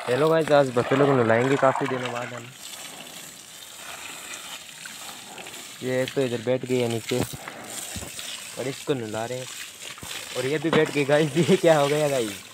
Hello guys, आज बच्चों को नहलाएंगे काफ़ी दिनों बाद हम। ये एक तो इधर बैठ गई है नीचे और इसको नहला रहे हैं और ये भी बैठ गई गाइस। ये क्या हो गया गाइस?